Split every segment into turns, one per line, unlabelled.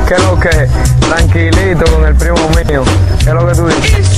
¿Qué es lo que? Tranquilito con el primo mío. ¿Qué es lo que tú dices?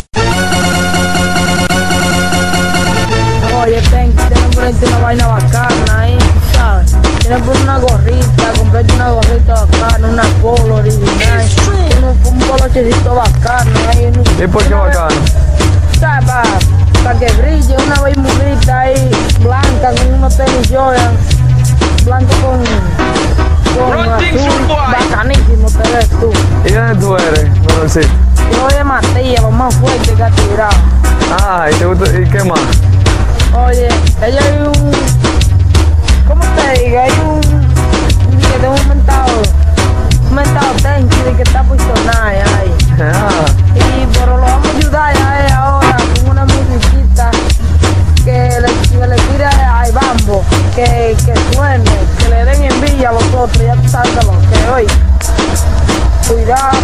Oye, tienes que ponerte una vaina bacana ahí, ¿sabes? Tienes que poner una gorrita, comprarte una gorrita bacana, una polo original, un polochecito bacano ahí.
¿Y por qué bacano?
¿Sabes? Para que brille, una bermudita ahí, blanca, con unos tenis Jordan, blanco con azul, bacanísimo te ves tú.
¿Y de dónde tú eres, Manuelcito?
Yo soy de Matías, lo más fuerte que ha tirado.
Ah, ¿y te gusta? ¿Y qué más?
Oye, ella hay un... ¿Cómo te digo? Hay que tengo un mentado tenchi de que está posicionada ahí.
Ah,
Pero lo vamos a ayudar a él ahora con una musiquita que le tire al bambo, que suene, que le den envidia a los otros, ya tú sabes lo que hoy. Cuidado,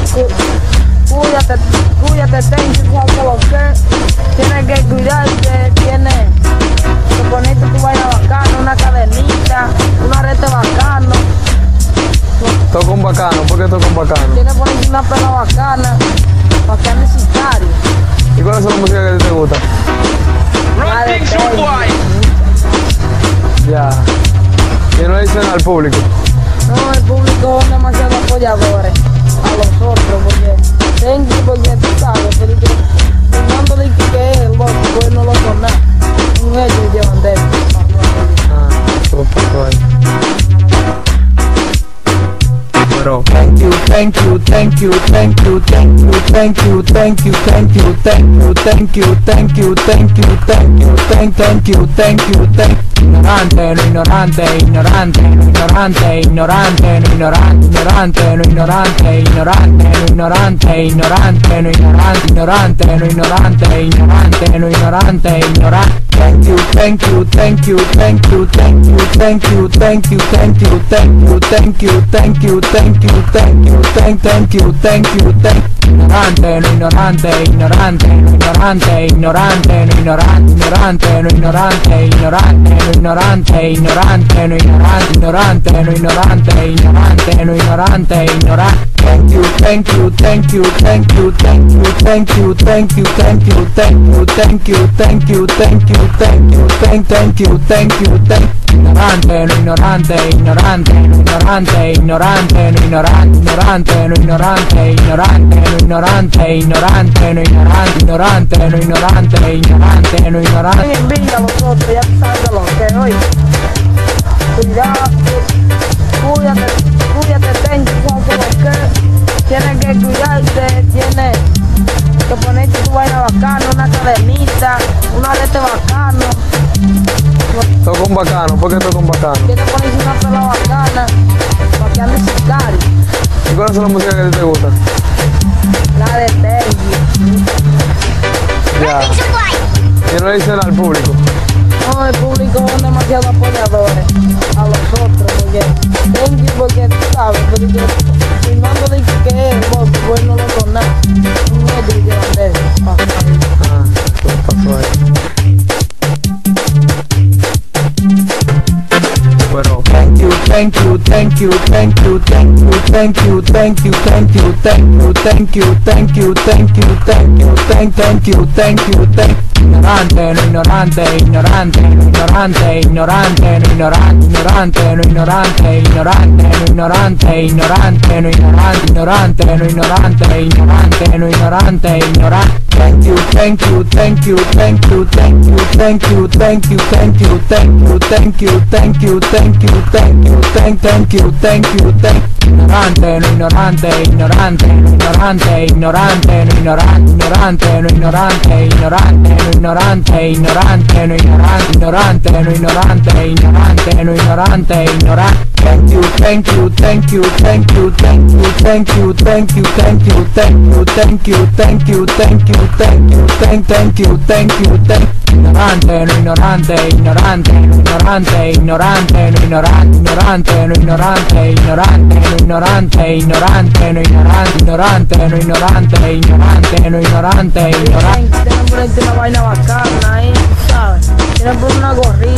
cuídate, tenchi, como lo que tienes que cuidarte, tienes que ponerte tu vaina bacana, una cadenita, un arete bacano.
toca un bacano. ¿Por qué toca un bacano?
Tienes que ponerte una pela bacana, para que ande sicario.
¿Y cuál es la música que a ti te gusta?
La de Tenchi.
Ya. ¿Y no le dicen al público?
No, el público son demasiado apoyadores a los otros, porque tú sabes, pero Fernando dice que es el loco, pues no lo son nada. Un hecho y llevan de él.
Ah, ¿cómo pasó ahí? Pero...
Thank you, thank you, thank you, thank you, thank you, thank you, thank you, thank you, thank you, thank you, thank you, thank you, thank you, thank you, thank you, thank you. Ignorante, no ignorante, ignorante, no ignorante, ignorante, no ignorante, ignorante, no ignorante, ignorante, no ignorante, ignorante, no ignorante, ignorante, no ignorante, ignorante, no ignorante, ignorante. Thank you, thank you, thank you, thank you, thank you, thank you, thank you, thank you, thank you, thank you, thank you, thank you, thank you, thank you, thank you, thank. Ignorante, no ignorante, ignorante, no ignorante, ignorante, no ignorante, ignorante, no ignorante, ignorante, no ignorante, ignorante, no ignorante, ignorante, no ignorante, ignorante, no ignorante, ignorante. Thank you, thank you, thank you, thank you, thank you, thank you, thank you, thank you, thank you, thank you, thank you, thank you, thank you, thank you, thank you, thank. Ignorante, no ignorante, ignorante, no ignorante, ignorante, no ignorante, ignorante, no ignorante, ignorante, no ignorante, ignorante, no ignorante, ignorante, no ignorante, ignorante, no ignorante.
Envidia a los otros, ya tú sabes lo que hoy. Cuidado, cuídate, Tenchi, como que tienes que cuidarte, tienes que ponerte tu vaina bacana, una cadenita, un arete bacano.
Toca un bacano. ¿Por qué toca un bacano?
Tienes que ponerte una pela bacana, para que ande sicario.
¿Y cuál es la música que a ti te gusta?
La de Tenchi.
Ya. ¿Y no le dicen al público?
No, el público son demasiado apoyadores a los otros, porque tú sabes, porque Fernando dice que es el loco, pues no lo son nada. Un hecho y llevan de él.
Ah, ¿cómo pasó ahí? Pero...
Thank you, thank you, thank you, thank you, thank you, thank you, thank you, thank you, thank you, thank you, thank you, thank you, thank you, thank you, thank you, thank. Ignorante, no ignorante, ignorante, no ignorante, ignorante, no ignorante, ignorante, no ignorante, ignorante, no ignorante, ignorante, no ignorante, ignorante, no ignorante, ignorante, no ignorante, ignorante. Thank you, thank you, thank you, thank you, thank you, thank you, thank you, thank you, thank you, thank you, thank you, thank you, thank you, thank you, thank you, thank. Ignorante, no ignorante, ignorante, no ignorante, ignorante, no ignorante, ignorante, no ignorante, ignorante, no ignorante, ignorante, no ignorante, ignorante, no ignorante, ignorante, no ignorante, ignorante. Thank you, thank you, thank you, thank you, thank you, thank you, thank you, thank you, thank you, thank you, thank you, thank you, thank you, thank you, thank you, thank. Ignorante, no ignorante, ignorante, no ignorante, ignorante, no ignorante, ignorante, no ignorante, ignorante, no ignorante, ignorante, no ignorante, ignorante, no ignorante, ignorante, no ignorante, ignorante.
Tienes que ponerte una vaina bacana ahí, ¿sabes? Tienes que poner una gorrita,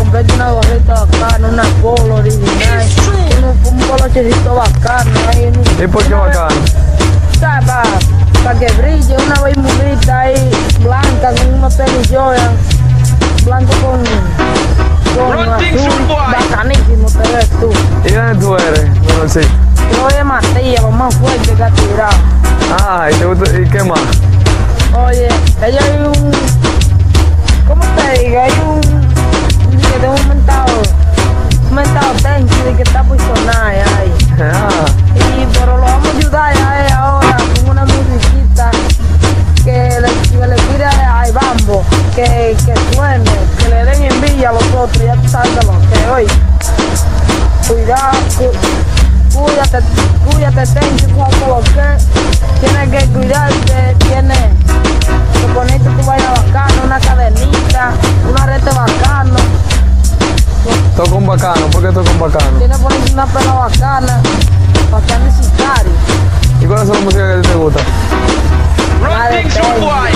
comprarte una gorrita bacana, una polo original, un polochecito bacano. Ahí,
¿Y por qué bacano?
¿Sabes? Para que brille una bermudita ahí blanca con unos tenis Jordan, blanco con azul, bacanísimo te ves tú.
¿Y dónde tú eres, Dolorcito?
Yo soy de Matías, lo más fuerte que ha tirado.
Ah, ¿y qué más?
Oye, ella hay un, ¿cómo te digo? Hay que tengo un mentado tenso de que está por sonar ahí.
Ah,
Pero lo vamos a ayudar a él ahora con una musiquita que le tire a Bambo, que suene, que le den envidia a los otros, ya tú sabes lo que hoy. Cuidado, cuídate, tencho, tú sabes lo que tienes que cuidarte, tienes que ponerte tu vaina bacana, una cadenita, un arete bacano.
toca un bacano. ¿Por qué toca un bacano?
Tienes que ponerte una pela bacana, bacana y sicario.
¿Y cuál es la música que a ti te gusta?
La de tencho.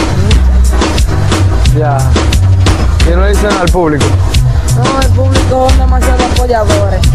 Ya. Y no le dicen al público.
No, el público son demasiado apoyadores.